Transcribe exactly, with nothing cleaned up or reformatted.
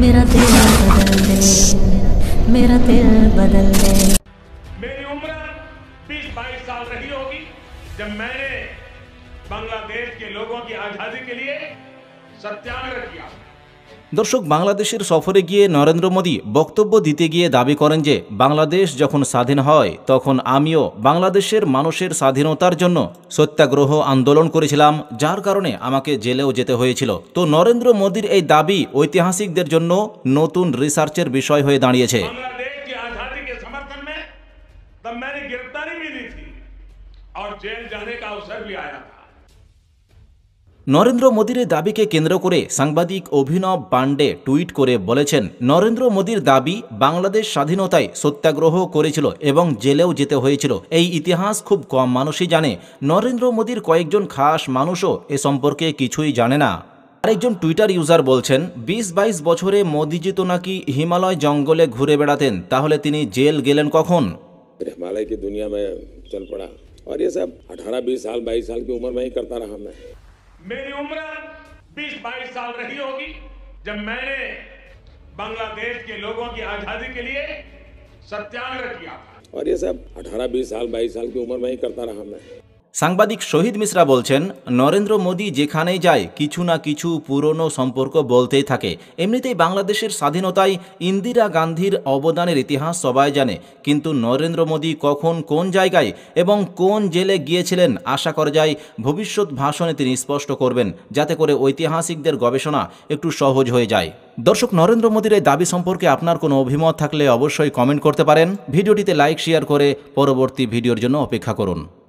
मेरा दिल बदल दे, मेरा दिल बदल दे। मेरी उम्र बीस बाईस साल रही होगी जब मैंने बांग्लादेश के लोगों की आजादी के लिए सत्याग्रह किया। दर्शक बांग्लादेशेर सफरे गिये नरेंद्र मोदी बक्तव्य दीते गिये दाबी करें जे बांग्लादेश जखन स्वाधीन हय तखन आमिओ बांग्लादेशेर मानुषेर स्वाधीनतार जन्य सत्याग्रह आंदोलन करेछिलाम, जार कारणे आमाके जेलेও जेते हयेछिलो। तो नरेंद्र मोदीर এই दाबी ऐतिहासिकदेर जन्य नतून रिसार्चेर विषय हये दाঁড়িয়েছে। बांग्लादेश की आजादी के समर्थन में तब मैंने गिरफ्तारी भी दी थी और जेल जाने का अवसर भी आया था। नरेंद्र मोदीर दाबी के केंद्र करे सांबादिक अभिनव पांडे टुइट करे बोलेছেন नरेंद्र मोदीर दाबी बांग्लादेश स्वाधीनताय सत्याग्रह करेছিল এবং জেলেও যেতে হয়েছিল। এই ইতিহাস খুব কম মানুষই জানে। নরেন্দ্র মোদীর কয়েকজন খাস মানুষও এ সম্পর্কে কিছুই জানে না। আরেকজন টুইটার ইউজার বলছেন বিশ বাইশ বছরে মোদিজি তো নাকি হিমালয় জঙ্গলে ঘুরে বেড়াতেন, তাহলে তিনি জেল গেলেন কখন? हिमालय की दुनिया में चल पड़ा और ये सब अठारह बीस साल बाईस साल की उम्र में ही करता रहा मैं। मेरी उम्र बीस बाईस साल रही होगी जब मैंने बांग्लादेश के लोगों की आजादी के लिए सत्याग्रह किया था और ये सब अठारह बीस साल बाईस साल की उम्र में ही करता रहा मैं। সাংবাদিক শহীদ মিশ্রা বলছেন নরেন্দ্র মোদী যেখানেই যায় কিছু না কিছু পুরনো সম্পর্ক বলতেই থাকে। এমনিতেই বাংলাদেশের স্বাধীনতায় ইন্দিরা গান্ধীর অবদানের ইতিহাস সবাই জানে, কিন্তু নরেন্দ্র মোদী কখন কোন জায়গায় এবং কোন জেলে গিয়েছিলেন আশা করা যায় ভবিষ্যৎ ভাষণে তিনি স্পষ্ট করবেন, যাতে করে ঐতিহাসিকদের গবেষণা একটু সহজ হয়ে যায়। দর্শক, নরেন্দ্র মোদীর এই দাবি সম্পর্কে আপনার কোনো অভিমত থাকলে অবশ্যই কমেন্ট করতে পারেন। ভিডিওটিতে লাইক শেয়ার করে পরবর্তী ভিডিওর জন্য অপেক্ষা করুন।